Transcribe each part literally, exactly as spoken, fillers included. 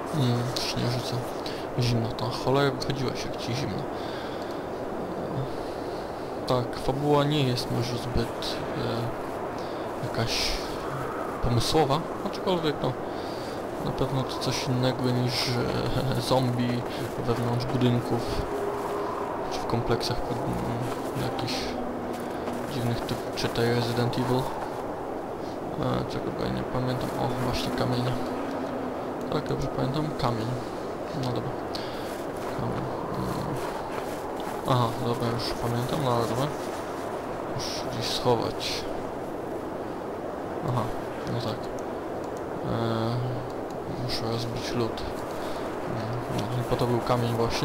Mm, śnieżyca. Zimno to. Cholera, wychodziłeś jak ci zimno. Tak, fabuła nie jest może zbyt e, jakaś pomysłowa, aczkolwiek no na pewno to coś innego niż e, zombie wewnątrz budynków czy w kompleksach pod, m, jakichś dziwnych typ, czy tej Resident Evil. E, czego bo ja nie pamiętam. O, właśnie kamień. Tak, dobrze pamiętam? Kamień. No dobra. Kamień. Mm. Aha, dobra, już pamiętam, no ale dobra. Muszę gdzieś schować. Aha, no tak. Eee, muszę rozbić lód. No, i po to był kamień właśnie.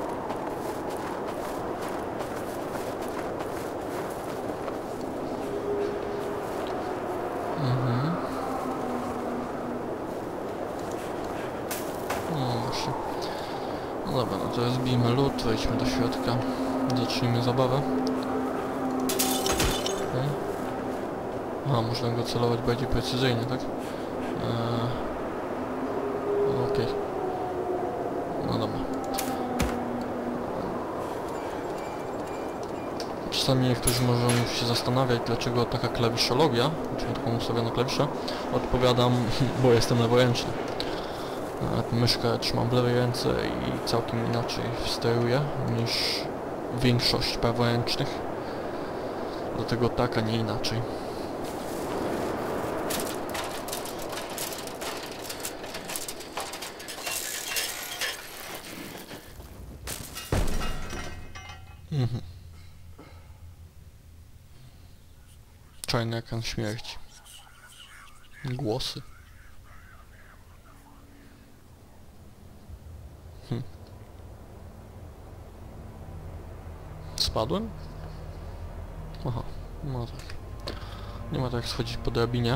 Mhm. No właśnie. No dobra, no to rozbijmy lód, wejdźmy do środka. Zacznijmy zabawę. Okay. Aha, można go celować bardziej precyzyjnie, tak? Eee, Okej. Okay. No dobra. Czasami niektórzy mogą się zastanawiać, dlaczego taka klawiszologia, czyli taką ustawioną klawiszę, odpowiadam, bo jestem leworęczny. Myszkę trzymam w lewej ręce i całkiem inaczej steruję niż większość praworęcznych. Dlatego tak, a nie inaczej. Mhm. Czarny ekran śmierci. Głosy. Hm. Spadłem? Aha, no tak. Nie ma tak jak schodzić po drabinie.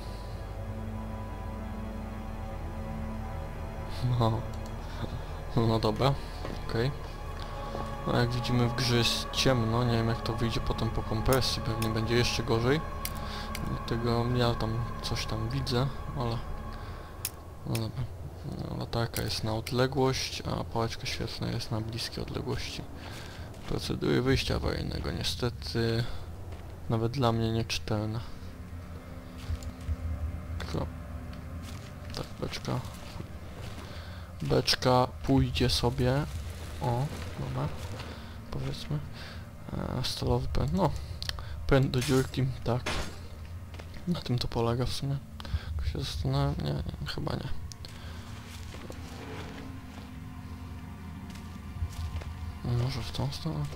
No, no dobra, okej. Okay. No jak widzimy w grze jest ciemno, nie wiem jak to wyjdzie potem po kompresji, pewnie będzie jeszcze gorzej. Dlatego ja tam coś tam widzę, ale... No dobra. Latarka jest na odległość, a pałeczka świetlna jest na bliskie odległości. Procedury wyjścia awaryjnego niestety nawet dla mnie nieczytelne. Tylko... Tak, beczka. Beczka pójdzie sobie. O, dobra. Powiedzmy. E, stalowy pęd. No. Pęd do dziurki, tak. Na tym to polega w sumie. Jak się zastanawiam, nie, nie, chyba nie. Może w tą stronę?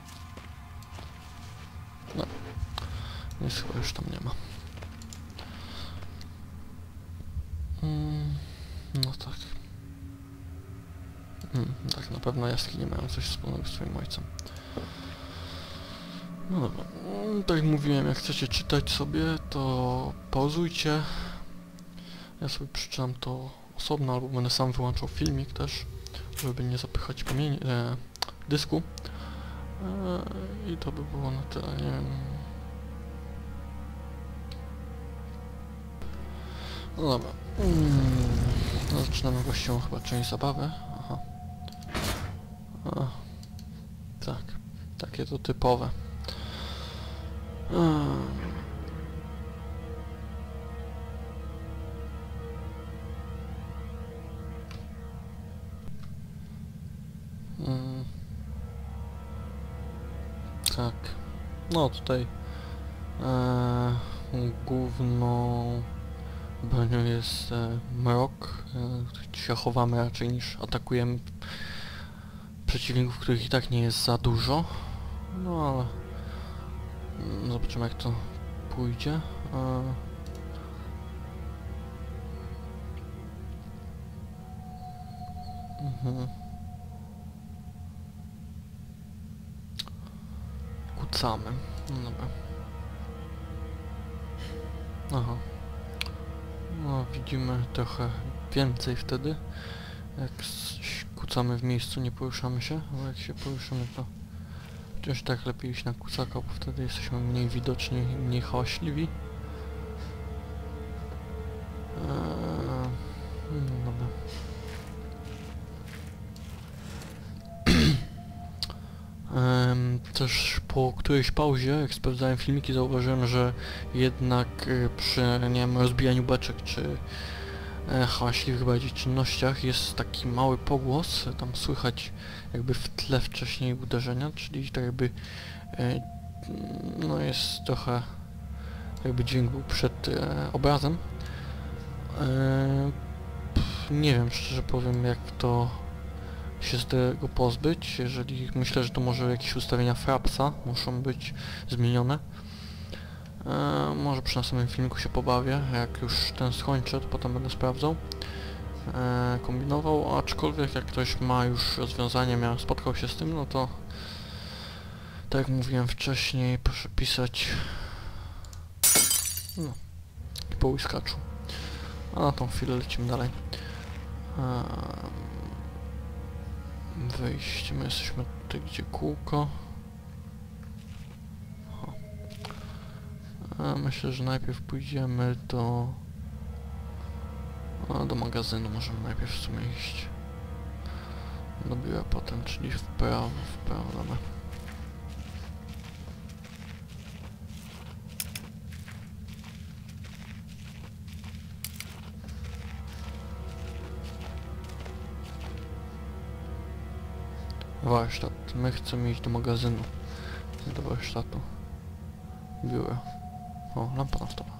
No. Nic chyba już tam nie ma. Mm, no tak. Hmm, tak, na pewno jaskini mają coś wspólnego z swoim ojcem. No dobra, tak jak mówiłem, jak chcecie czytać sobie, to pauzujcie. Ja sobie przeczytam to osobno, albo będę sam wyłączał filmik też, żeby nie zapychać pamięci, e, dysku. E, I to by było na tyle, nie wiem. No dobra. Mm, no zaczynamy właściwą chyba część zabawy. Aha. A, tak, takie to typowe. Hmm. Hmm. Tak. No tutaj e, główną bronią jest e, mrok. E, się chowamy raczej niż atakujemy przeciwników, których i tak nie jest za dużo. No ale zobaczymy jak to pójdzie. E, mhm. Kucamy. No dobra. Aha. No widzimy trochę więcej wtedy. Jak kucamy w miejscu, nie poruszamy się, bo jak się poruszymy to chociaż tak lepiej iść na kucaka, bo wtedy jesteśmy mniej widoczni i mniej hałaśliwi. Eee, no dobra. po którejś pauzie, jak sprawdzałem filmiki, zauważyłem, że jednak y, przy, nie wiem, rozbijaniu beczek czy e, hałaśliwych bardziej czynnościach jest taki mały pogłos, tam słychać jakby w tle wcześniej uderzenia, czyli tak jakby e, no jest trochę jakby dźwięk był przed e, obrazem. E, pff, nie wiem, szczerze powiem, jak to się z tego pozbyć, jeżeli myślę, że to może jakieś ustawienia Frapsa muszą być zmienione. E, może przy następnym filmiku się pobawię, jak już ten skończę, to potem będę sprawdzał, e, kombinował, aczkolwiek jak ktoś ma już rozwiązanie, miał, spotkał się z tym, no to tak jak mówiłem wcześniej, proszę pisać no, po łyskaczu. A na tą chwilę lecimy dalej. E, wyjść, my jesteśmy tutaj, gdzie kółko. A myślę, że najpierw pójdziemy do... A, do magazynu możemy najpierw w sumie iść. Do biura potem, czyli w prawo, w prawo, dobra. Warsztat. My chcemy iść do magazynu. Nie do warsztatu. Biuro. O, lampa naftowa.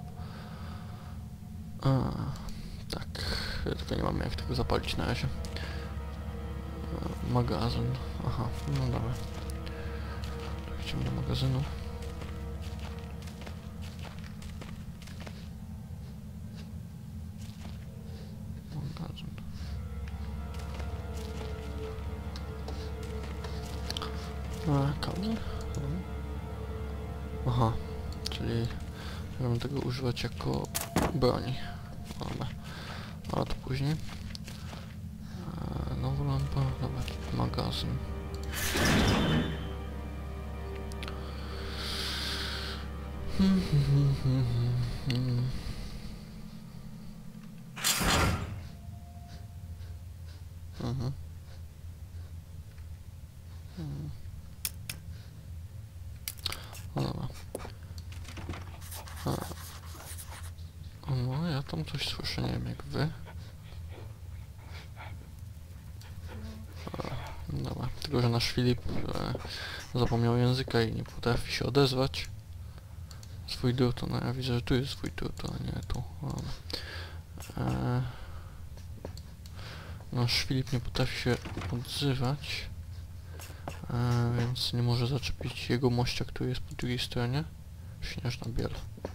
A, tak. Tylko nie mamy jak tego zapalić na razie. A, magazyn. Aha, no dobra. Tak, idziemy do magazynu. Magazyn. A, kabel? Aha, czyli możemy tego używać jako broni. Dobra, ale to później. Eee, nową lampę, dobra, magazyn. Hmm, hmm, hmm, hmm. Mhm. Hmm. No dobra. A. No, ja tam coś słyszę, nie wiem jak wy. A, dobra, tylko że nasz Filip e, zapomniał języka i nie potrafi się odezwać. Swój drut, no ja widzę, że tu jest swój drut, a nie tu. E, nasz Filip nie potrafi się odzywać, e, więc nie może zaczepić jego mościa, który jest po drugiej stronie. Śnieżna biel.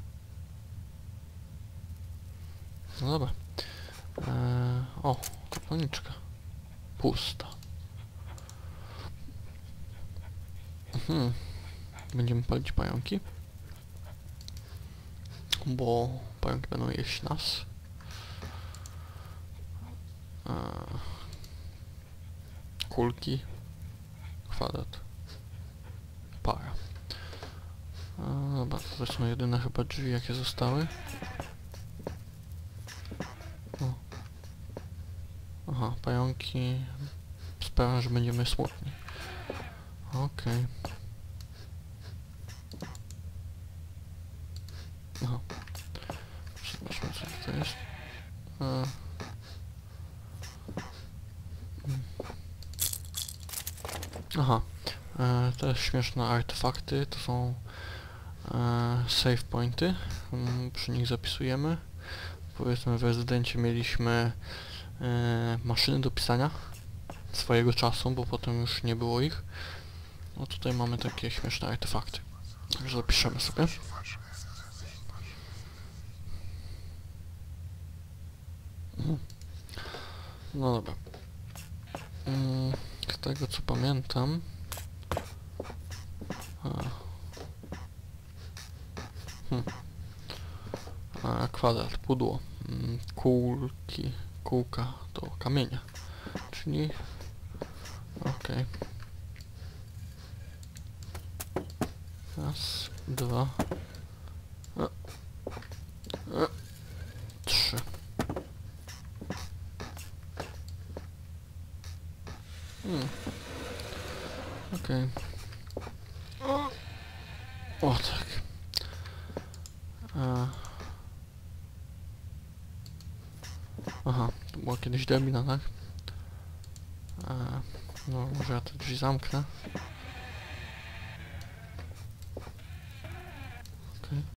No dobra. Eee, o, kapelniczka. Pusta. Mhm. Będziemy palić pająki. Bo pająki będą jeść nas. Eee, kulki. Kwadrat. Para. Eee, dobra, to są jedyne chyba drzwi jakie zostały. O. Aha, pająki sprawią, że będziemy smutni. Okej. Okay. Aha. Zobaczmy co to jest. E. Aha. E, te śmieszne artefakty to są e, save pointy. Mm, przy nich zapisujemy. Powiedzmy w rezydencie mieliśmy e, maszyny do pisania swojego czasu, bo potem już nie było ich. No tutaj mamy takie śmieszne artefakty. Także zapiszemy sobie. Mhm. No dobra. Mm, z tego co pamiętam... A. Hmm. A, kwadrat, pudło. Mm, kulki, kółka do kamienia. Czyli... Okej. Okay. Raz, dwa... A. A. Trzy. Hmm. Okej. Okay. O tak. E... Aha, to była kiedyś drabina, tak? E... No, może ja te drzwi zamknę.